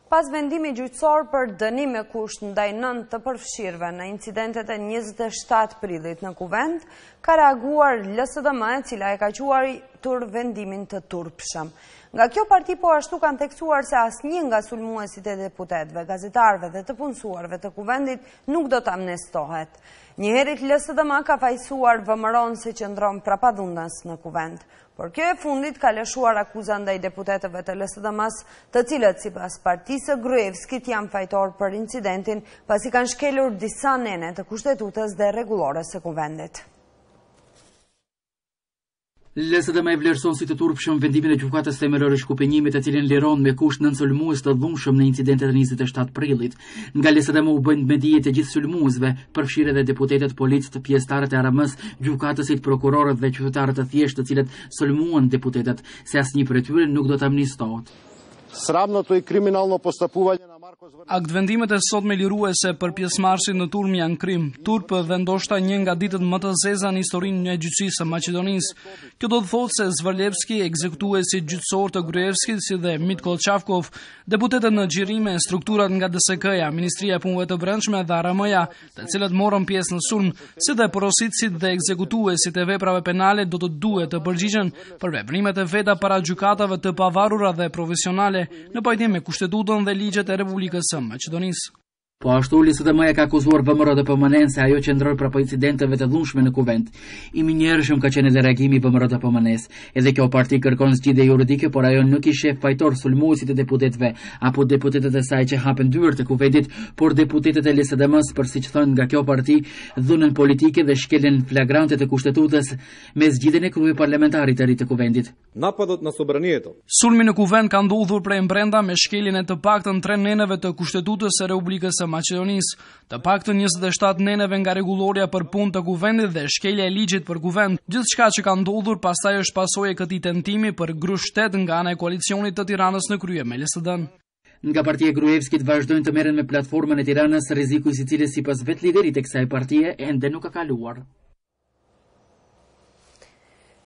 Pas vendimi gjyqësor për dënim me kusht ndaj 9 të përfshirëve në incidentet e 27 prillit në Kuvend, ka reaguar LSDM, e cila e ka quajtur vendimin të turpshëm. Nga kjo parti po ashtu kanë theksuar se asnjë nga sulmuesit e deputetëve, gazetarëve dhe të punësuarve të Kuvendit nuk do të amnestohet. Njëherët LSDM ka fajsuar VMRO-n se qëndron prapadhunës në Kuvend. Por kjo e fundit ka lëshuar akuza ndaj deputetëve të LSDM-s, të cilët sipas partisë së Gruevskit janë fajtor për incidentin, pasi kanë shkelur disa nene të kushtetutës dhe rregullores së Kuvendit. LSDM e vlerëson si të turpshëm vendimin e gjykatës themelore shkupenjimit, e cilin liron me kusht 9 sulmues të dhunshëm në incidentet e 27 prillit. Nga LSDM u bën me dije të gjithë sulmuesve, përfshirë edhe deputetët, policët, pjesëtarët e RMS, gjykatësit, prokurorët dhe qytetarët të thjeshtë të cilët sulmuan deputetët, se asnjë prej tyre nuk do të amnistohet. Sramното и криминално постапување на Маркос Врнејќи. Aktvendimet e sotme liruese për pjesëmarrësit në turm janë krim, turp dhe ndoshta një nga ditët më të zeza në historinë e gjyqësisë së Maqedonisë. Kjo do të thotë se Zvarlevski, ekzekutuesi gjyqësor të Gruevskit, si dhe Mitko Çavkov, deputetët në xhirime, strukturat nga DSK-ja, Ministria e Punëve të Brendshme dhe ARM-ja, të cilët morën pjesë në sulm, si dhe porositësit dhe ekzekutuesit e veprave penale do të duhet të përgjigjen për veprimet e veta para gjykatave të pavarura dhe profesionale, në pajtim me kushtetutën dhe ligjet e Republikës së Maqedonisë. Po ashtu LSDM ka akuzuar VMRO dhe PMN se ajo qëndron prapo incidenteve të dhunshme në Kuvend. I minjërshëm ka qenë edhe reagimi i VMRO dhe PMN-s. Edhe kjo parti kërkon zgjidhje juridike, por ajo nuk i sheh fajtor sulmuesit e deputetëve apo deputetët e saj që hapen dyert e Kuvendit, por deputetët e LSDM-s, për siç thonë nga kjo parti, dhunën politike dhe shkeljen flagrante të kushtetutës me zgjidhjen e kryeparlamentarit të ri të Kuvendit. Napadot na sobranijeto. Sulmi në Kuvend ka ndodhur prej brenda me shkeljen e të paktën 3 neneve të kushtetutës së Republikës së Maqedonisë, të paktën 27 neneve nga rregulloria për punë të Kuvendit dhe shkelja e ligjit për Kuvend. Gjithçka që ka ndodhur pastaj është pasojë e këtij tentimi për grushtet nga ana e koalicionit të Tiranës në krye me LSD-n. Nga partia e Gruevskit vazhdojnë të merren me platformën e Tiranës, rreziku i sicilës sipas vetë liderit të kësaj partie ende nuk ka kaluar.